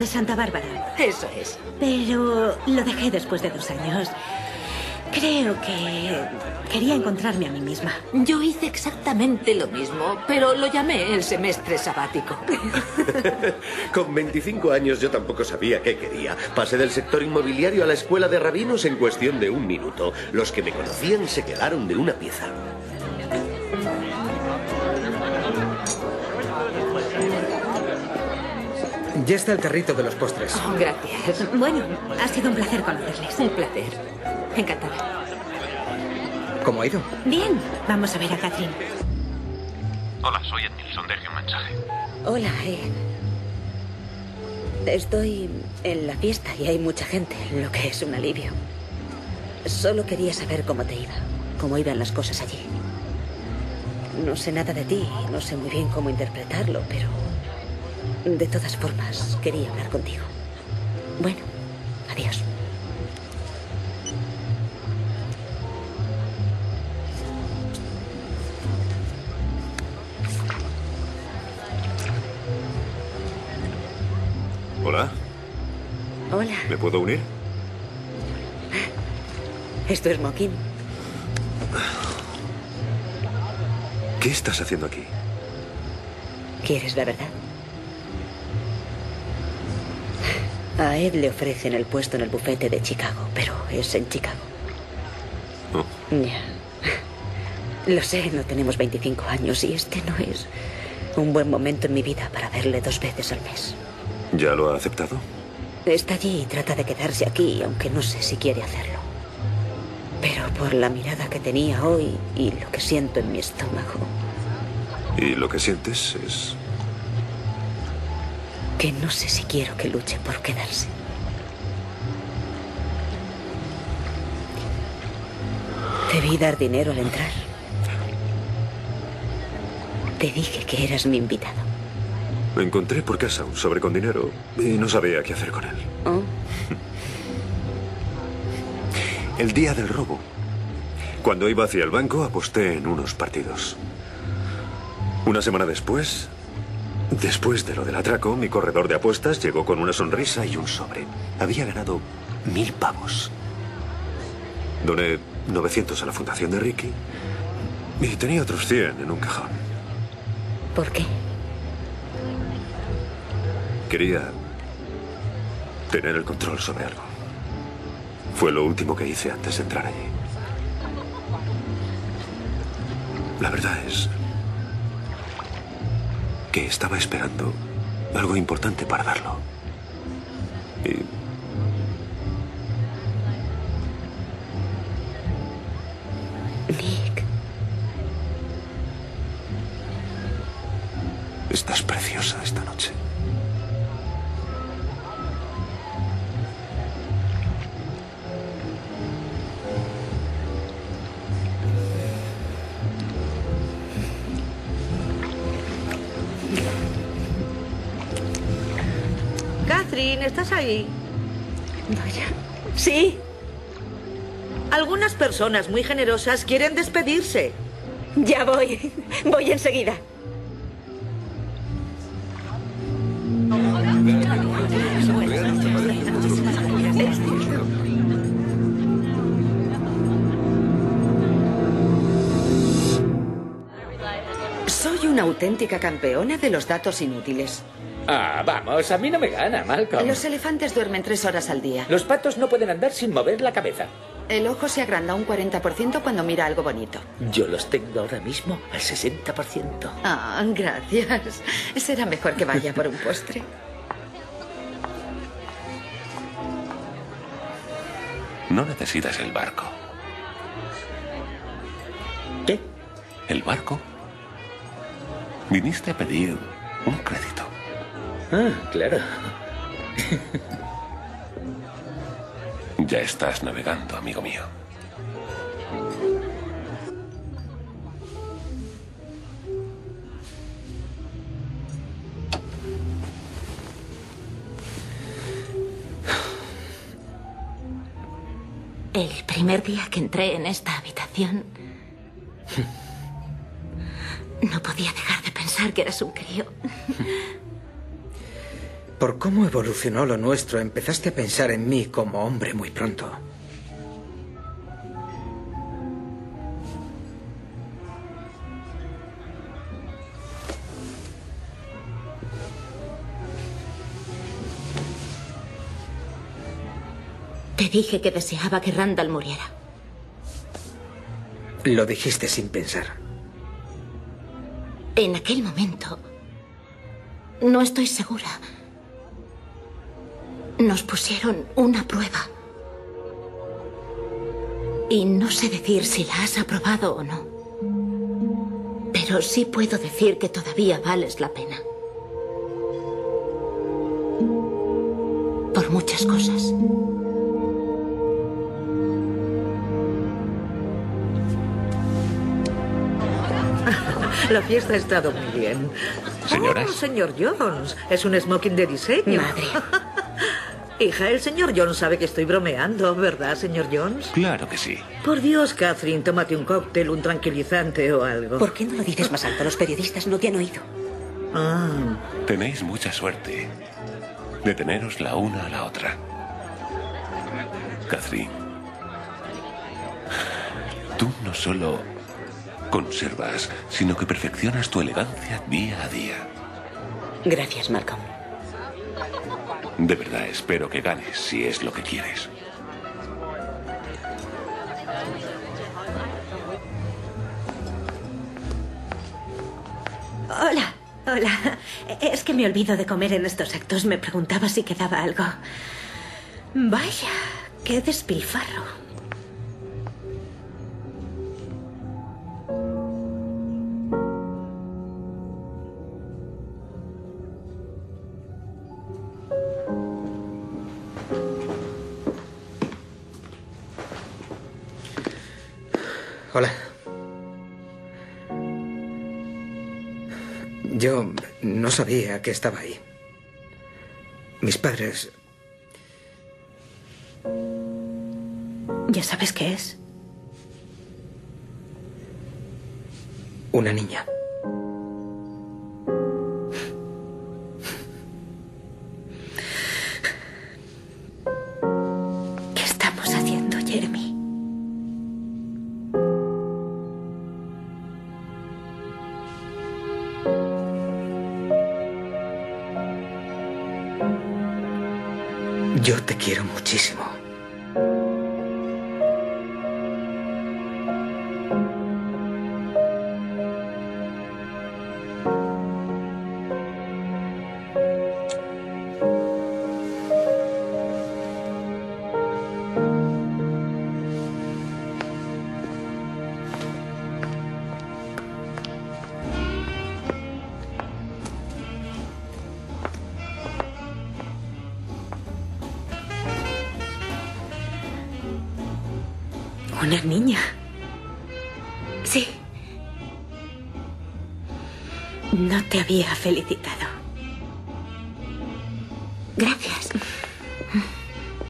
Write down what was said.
de Santa Bárbara. Eso es. Pero lo dejé después de 2 años. Creo que quería encontrarme a mí misma. Yo hice exactamente lo mismo, pero lo llamé el semestre sabático. Con 25 años yo tampoco sabía qué quería. Pasé del sector inmobiliario a la escuela de rabinos en cuestión de 1 minuto. Los que me conocían se quedaron de una pieza. Ya está el carrito de los postres. Oh, gracias. Bueno, ha sido un placer conocerles. Un placer. Encantada. ¿Cómo ha ido? Bien, vamos a ver a Catherine. Hola, soy Edmilson, deje un mensaje. Hola, estoy en la fiesta y hay mucha gente, lo que es un alivio. Solo quería saber cómo te iba, cómo iban las cosas allí. No sé nada de ti, no sé muy bien cómo interpretarlo, pero de todas formas quería hablar contigo. Bueno, adiós. Hola. Hola. ¿Me puedo unir? Esto es Moquín. ¿Qué estás haciendo aquí? ¿Quieres la verdad? A Ed le ofrecen el puesto en el bufete de Chicago, pero es en Chicago. Oh. Ya. Lo sé, no tenemos 25 años y este no es un buen momento en mi vida para verle 2 veces al mes. ¿Ya lo ha aceptado? Está allí y trata de quedarse aquí, aunque no sé si quiere hacerlo. Pero por la mirada que tenía hoy y lo que siento en mi estómago... ¿Y lo que sientes es...? Que no sé si quiero que luche por quedarse. Debí dar dinero al entrar. Te dije que eras mi invitado. Me encontré por casa un sobre con dinero y no sabía qué hacer con él. ¿Oh? El día del robo, cuando iba hacia el banco, aposté en unos partidos. Una semana después de lo del atraco, mi corredor de apuestas llegó con una sonrisa y un sobre. Había ganado 1000 pavos. Doné 900 a la fundación de Ricky y tenía otros 100 en un cajón. ¿Por qué? Quería tener el control sobre algo. Fue lo último que hice antes de entrar allí. La verdad es que estaba esperando algo importante para darlo. Y... Nick. Estás preciosa esta noche. Catherine, ¿estás ahí? Vaya. Sí. Algunas personas muy generosas quieren despedirse. Ya voy. Voy enseguida. Soy una auténtica campeona de los datos inútiles. Ah, vamos, a mí no me gana, Malcolm. Los elefantes duermen 3 horas al día. Los patos no pueden andar sin mover la cabeza. El ojo se agranda un 40% cuando mira algo bonito. Yo los tengo ahora mismo al 60%. Ah, gracias. Será mejor que vaya por un postre. No necesitas el barco. ¿Qué? ¿El barco? Viniste a pedir un crédito. Ah, claro. Ya estás navegando, amigo mío. El primer día que entré en esta habitación, no podía dejar de pensar que eras un crío. Por cómo evolucionó lo nuestro, empezaste a pensar en mí como hombre muy pronto. Te dije que deseaba que Randall muriera. Lo dijiste sin pensar. En aquel momento, no estoy segura. Nos pusieron una prueba. Y no sé decir si la has aprobado o no. Pero sí puedo decir que todavía vales la pena. Por muchas cosas. La fiesta ha estado muy bien. Señoras. Oh, señor Jones. Es un smoking de diseño. Madre. Hija, el señor Jones sabe que estoy bromeando, ¿verdad, señor Jones? Claro que sí. Por Dios, Catherine, tómate un cóctel, un tranquilizante o algo. ¿Por qué no lo dices más alto? Los periodistas no te han oído. Ah. Tenéis mucha suerte de teneros la una a la otra. Catherine, tú no solo conservas, sino que perfeccionas tu elegancia día a día. Gracias, Malcolm. De verdad espero que ganes, si es lo que quieres. Hola, hola. Es que me olvido de comer en estos actos. Me preguntaba si quedaba algo. Vaya, qué despilfarro. Hola. Yo no sabía que estaba ahí. Mis padres... ¿Ya sabes qué es? Una niña. ¿Qué estamos haciendo, Jeremy? Yo te quiero muchísimo. Una niña. Sí. No te había felicitado. Gracias.